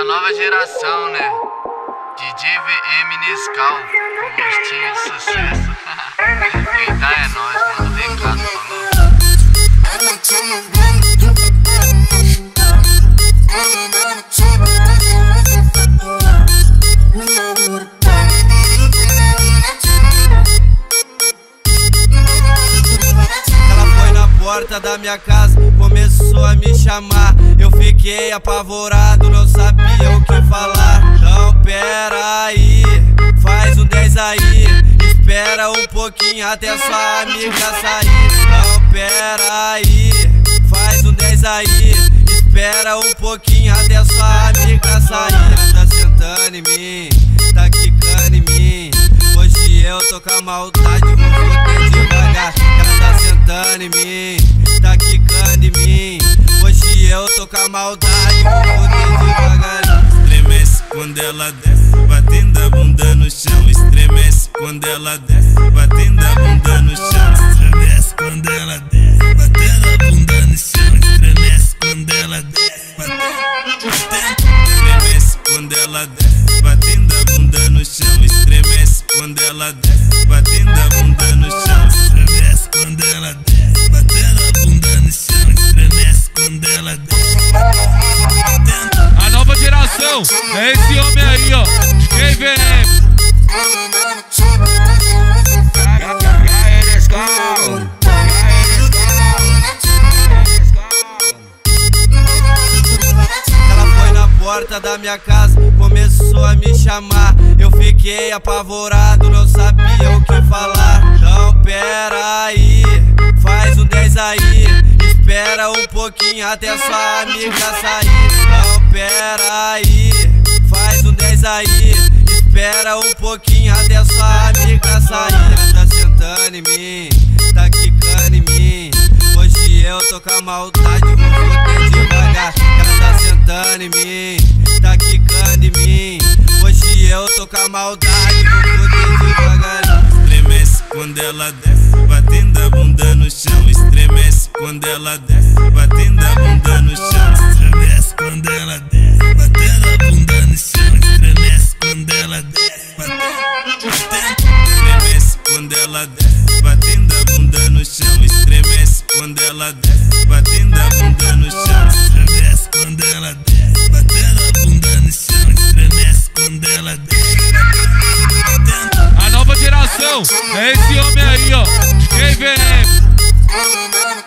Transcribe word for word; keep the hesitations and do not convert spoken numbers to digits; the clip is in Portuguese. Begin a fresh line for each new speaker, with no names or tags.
nova geração, né? D J V M Nescau, com gostinho de sucesso. Quem tá é nós, mano, tem caso, falou?
Ela foi na porta da minha casa, começou a me chamar. Eu fiquei apavorado, não sabia o que falar. Não, pera aí, faz um dez aí. Espera um pouquinho até sua amiga sair. Não, pera aí, faz um dez aí. Espera um pouquinho até sua amiga sair. Tá sentando em mim, tá quicando em mim. Hoje eu tô com a maldade, vou foder devagar. Ela tá sentando em mim, tá quicando em mim. Hoje eu tô com a maldade, vou foder devagar.
Estremece quando ela desce, batendo a bunda no chão. Estremece quando ela desce, batendo a bunda no chão. Estremece quando ela desce, batendo a bunda no chão. Estremece quando ela desce, batendo. Estremece quando ela desce, batendo a bunda no chão. Estremece quando ela desce, batendo a bunda no chão. Estremece quando ela desce, batendo a bunda no chão. Estremece quando ela desce.
A nova geração é esse homem aí, ó, D J V M.
Ela foi na porta da minha casa, começou a me chamar. Eu fiquei apavorado, não sabia o que falar. Não, pera aí, faz um dez aí. Espera um pouquinho até sua amiga sair. Não, pera aí, faz um dez aí. Espera um pouquinho até sua amiga sair. Tá sentando em mim, tá quicando em mim. Hoje eu tô com a maldade, vou foder devagar. Ela tá sentando em mim, tá quicando em mim. Hoje eu tô com a maldade, vou foder devagar.
Estremece quando ela desce, batendo a bunda no chão. Estremece quando ela desce, batendo a bunda no chão. Estremece quando ela desce, batendo a bunda no chão. Estremece quando ela desce, batendo. Estremece quando ela desce, batendo a bunda no chão. Estremece quando ela desce, batendo a bunda no chão. Estremece quando ela desce, batendo a bunda no chão. Estremece quando ela desce.
A nova geração é esse homem aí, ó, D J V M.